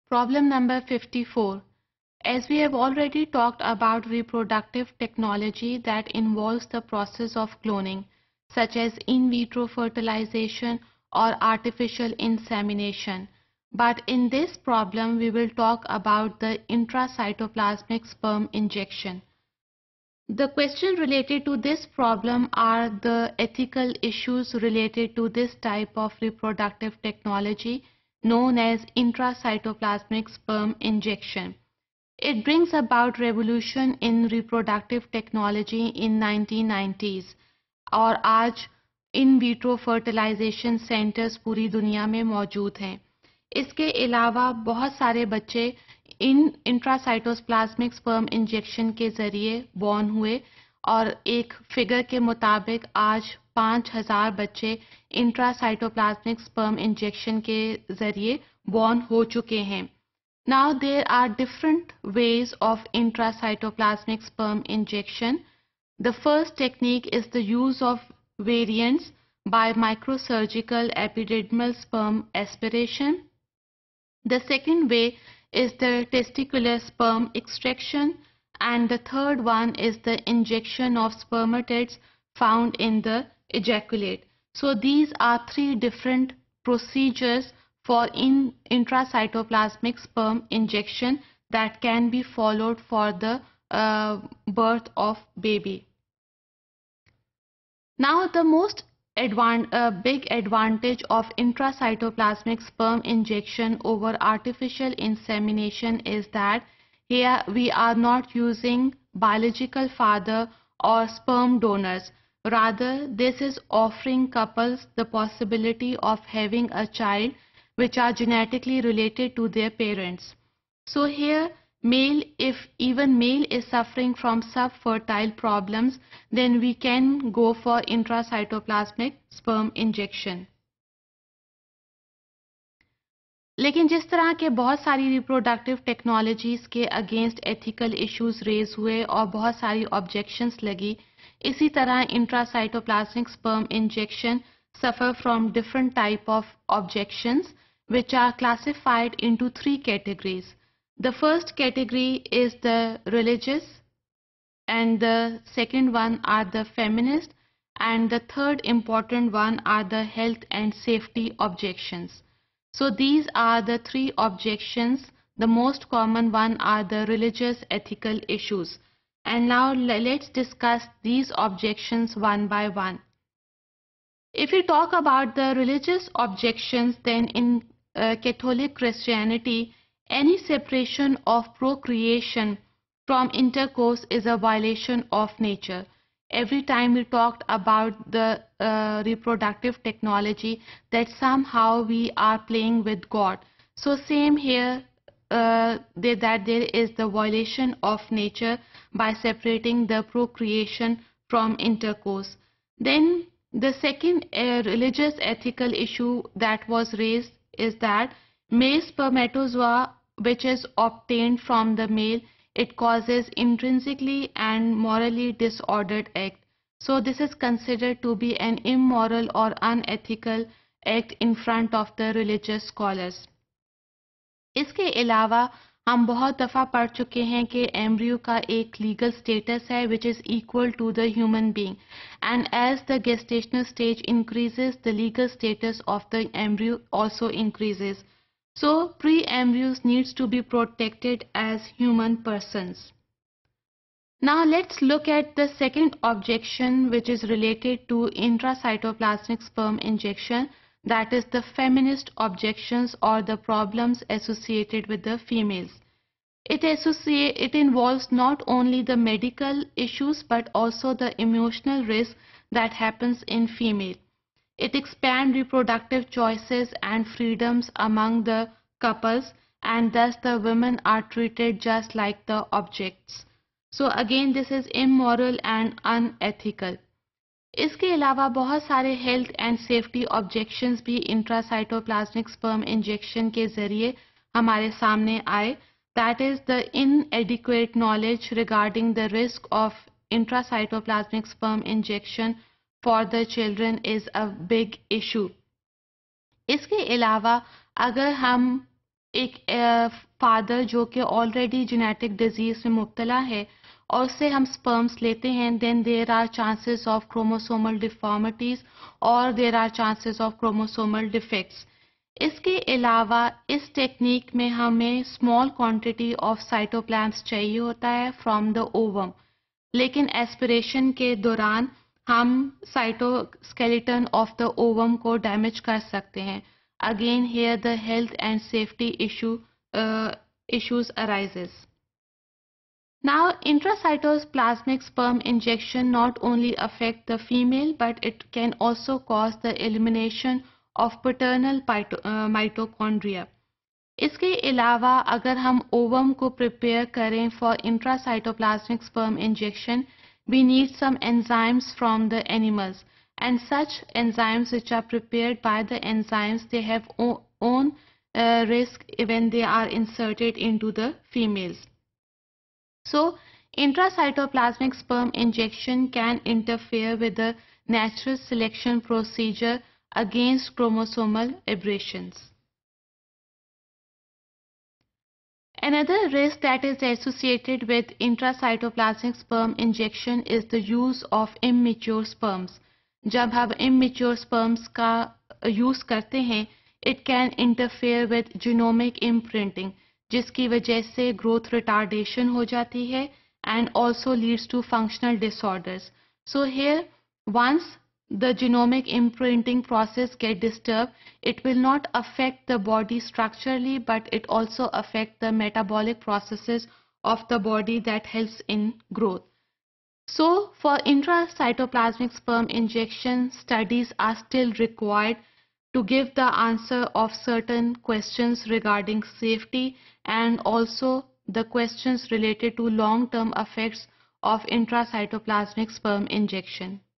Problem number 54. As we have already talked about reproductive technology that involves the process of cloning, such as in vitro fertilization or artificial insemination. But in this problem, we will talk about the intracytoplasmic sperm injection. The questions related to this problem are the ethical issues related to this type of reproductive technology known as intracytoplasmic sperm injection. It brings about revolution in reproductive technology in 1990s और आज in vitro fertilisation centres पूरी दुनिया में मौजूद हैं। इसके अलावा बहुत सारे बच्चे इन इंट्रासाइटोप्लाज्मिक स्पर्म इंजेक्शन के जरिए बॉर्न हुए और एक फिगर के मुताबिक आज 5000 बच्चे इंट्रासाइटोप्लाज्मिक स्पर्म इंजेक्शन के जरिए बॉर्न हो चुके हैं। Now there are different ways of intracytoplasmic sperm injection. The first technique is the use of variants by microsurgical epididymal sperm aspiration. The second way is the testicular sperm extraction, and the third one is the injection of spermatids found in the ejaculate. So these are three different procedures for intracytoplasmic sperm injection that can be followed for the birth of baby. Now the most big advantage of intracytoplasmic sperm injection over artificial insemination is that here we are not using biological father or sperm donors. Rather, this is offering couples the possibility of having a child which are genetically related to their parents. So here, if even male is suffering from subfertile problems, then we can go for intracytoplasmic sperm injection. लेकिन जिस तरह के बहुत सारी reproductive technologies के against ethical issues raise हुए और बहुत सारी ऑब्जेक्शंस लगी, इसी तरह intracytoplasmic sperm injection suffer from different type of objections which are classified into three categories. The first category is the religious, and the second one are the feminist, and the third important one are the health and safety objections. So these are the three objections. The most common one are the religious ethical issues. And now let's discuss these objections one by one. If we talk about the religious objections, then in Catholic Christianity, any separation of procreation from intercourse is a violation of nature. Every time we talked about the reproductive technology, that somehow we are playing with God. So same here, that there is the violation of nature by separating the procreation from intercourse. Then the second religious ethical issue that was raised is that male spermatozoa which is obtained from the male, it causes intrinsically and morally disordered act. So this is considered to be an immoral or unethical act in front of the religious scholars. इसके अलावा हम बहुत दफ़ा पढ़ चुके हैं कि embryo का एक लीगल स्टेटस है which is equal to the human being, and as the gestational stage increases, the legal status of the embryo also increases. So pre-embryos needs to be protected as human persons. Now let's look at the second objection which is related to intracytoplasmic sperm injection, that is the feminist objections or the problems associated with the females. It involves not only the medical issues but also the emotional risk that happens in female. It expands reproductive choices and freedoms among the couples, and thus the women are treated just like the objects. So again this is immoral and unethical. इसके अलावा बहुत सारे health and safety objections भी intracytoplasmic sperm injection के जरिए हमारे सामने आए. That is the inadequate knowledge regarding the risk of intracytoplasmic sperm injection for the children is a big issue. इसके अलावा अगर हम एक फादर जो कि ऑलरेडी जेनेटिक डिजीज में मुब्तला है और उससे हम स्पर्म्स लेते हैं, then there are chances of chromosomal deformities और there are chances of chromosomal defects. इसके अलावा इस टेक्निक में हमें स्मॉल क्वांटिटी ऑफ साइटोप्लाज्म्स चाहिए होता है फ्रॉम द ओवम, लेकिन एस्पिरेशन के दौरान हम साइटोस्केलेटन ऑफ द ओवम को डैमेज कर सकते हैं। Again here the health and safety issues arises. Now, intracytoplasmic sperm injection not only affect the female, but it can also cause the elimination of paternal mitochondria. इसके अलावा अगर हम ovum को prepare करें for intracytoplasmic sperm injection, we need some enzymes from the animals, and such enzymes which are prepared by the enzymes, they have own risk when they are inserted into the females. So intracytoplasmic sperm injection can interfere with the natural selection procedure against chromosomal aberrations. Another risk that is associated with intracytoplasmic sperm injection is the use of immature sperms. जब हम immature sperms का use करते हैं, it can interfere with genomic imprinting, जिसकी वजह से growth retardation हो जाती है and also leads to functional disorders. So here, once the genomic imprinting process get disturbed, it will not affect the body structurally, but it also affect the metabolic processes of the body that helps in growth. So for intracytoplasmic sperm injection, studies are still required to give the answer of certain questions regarding safety and also the questions related to long-term effects of intracytoplasmic sperm injection.